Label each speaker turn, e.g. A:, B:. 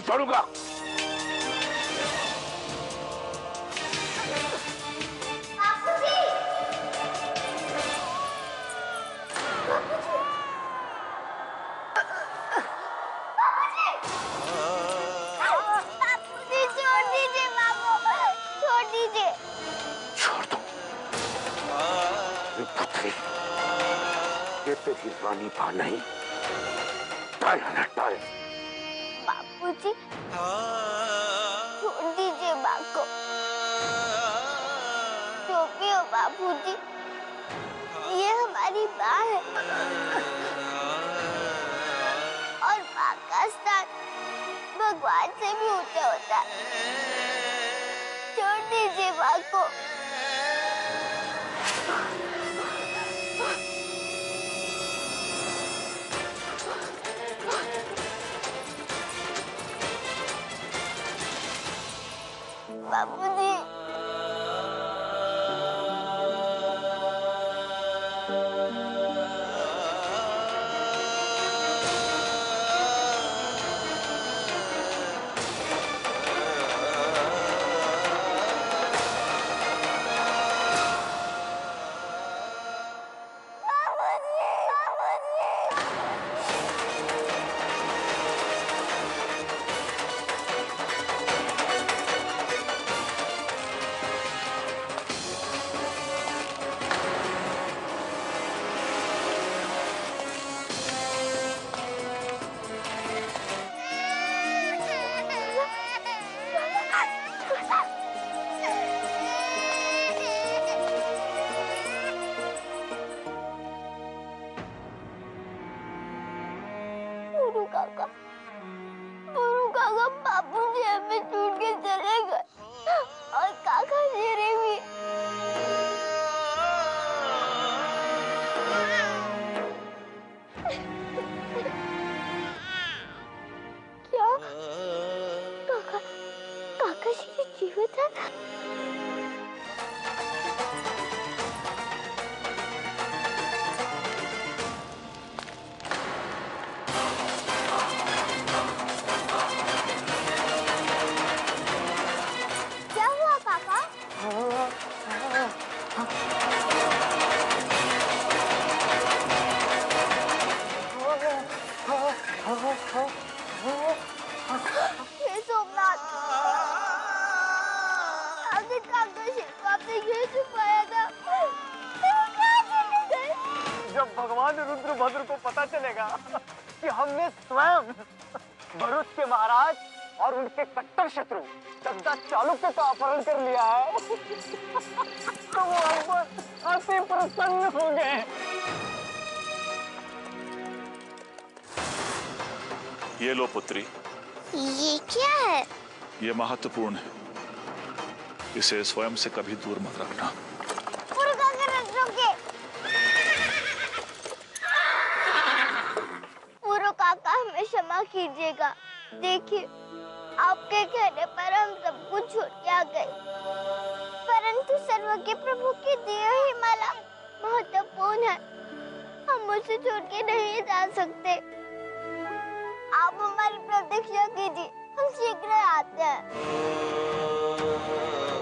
A: छोड़ूंगा। ये तेरी रानी बा नहीं, डायना डाय।
B: बापूजी, छोड़ दीजिए माँ को। जो भी हो बापूजी, ये हमारी माँ है और माँ का स्थान भगवान से भी ऊंचा होता है। छोड़ दीजिए माँ को। बापूजी, बुरु काका बापूजी हमें छोड़ के चले गए और काका शेरे भी। क्या काका शेरे जीवित है? सोमनाथ, आखिर काका शेर आपने ये छुपाया था,
C: जब भगवान रुद्रभद्र को पता चलेगा कि हमने स्वयं भरूच के महाराज और उनके कट्टर शत्रु दद्दा चालुक्य का अपहरण कर लिया है तो वो अकबर अति प्रसन्न हो गए।
D: ये लो पुत्री।
B: ये क्या है?
D: ये महत्वपूर्ण है, इसे स्वयं से कभी दूर मत रखना।
B: पूरो काका हमें क्षमा कीजिएगा। देखिए, आपके कहने पर हम सब कुछ छोड़ के आ गए, परंतु सर्वज्ञ प्रभु की दी हुई माला महत्वपूर्ण है, हम उसे छोड़ के नहीं जा सकते। आप हमारी प्रतीक्षा कीजिए, हम शीघ्र आते हैं।